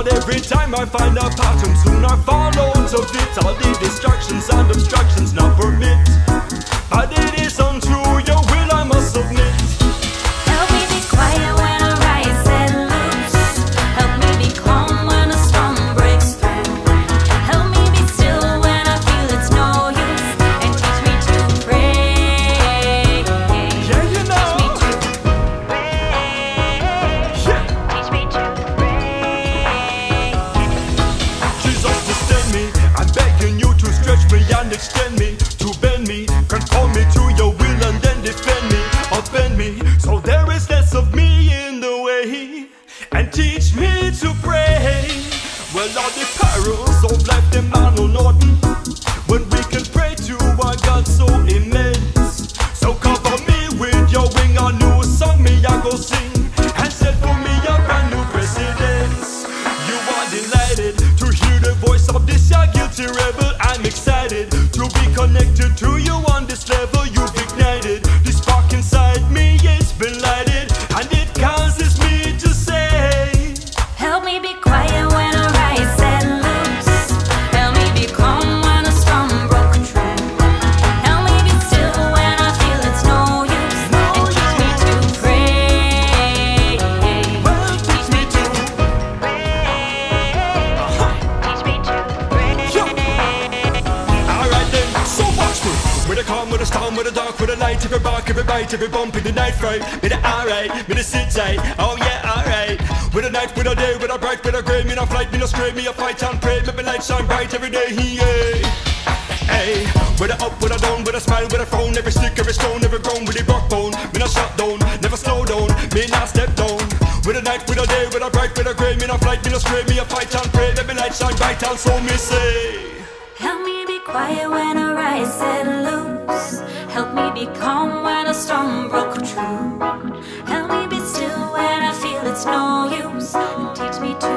But every time I find a pattern, soon I fall out of it. All the distractions and obstructions not permit. But it is untrue, your will I must submit. Help me be quiet when I rise and loose. Help me be calm when a storm breaks through. Help me be still when I feel it's no use. And teach me to pray. Yeah, you know. Teach me to pray. Jesus, sustain me. I'm begging you to stretch me and extend me, to bend me, conform me to your will and then defend me, offend me, so there is less of me in the way, and teach me to pray. Well, all the perils of life, them man know nothing, when we can pray to a God so immense. So cover me with your wing, a new song me I go sing, and set for me a brand new precedence. You are delighted to hear the voice of this your guilty rebel. I'm excited to be connected to you on this level. You've ignited the spark inside me, it's been lighted, and it causes me to say, Help me be quiet when I rise and loose. Help me be calm when a storm broke through. Help me be still when I feel it's no use. And teach me to pray. well, teach me to. Teach me to pray. Alright then, so watch me. With a calm, with a storm, with a dark, with a light, every bark, every bite, every bump in the night fright. With a alright, with a sit tight, oh yeah, alright. With a night, with a day, with a bright, with a grey, me no flight, me no stray, me a fight and pray, make me light shine bright every day, yeah. Hey, with a up, with a down, with a smile, with a frown, every stick, every stone, every grown, with a backbone, me no shut down, never slow down, me not step down. With a night, with a day, with a bright, with a grey, me no flight, me no stray, me a fight and pray, make me light shine bright and so me say. Help me be quiet when I rise and loose. Help me be calm when a storm broke through. Help me be still when I feel it's no use. And teach me to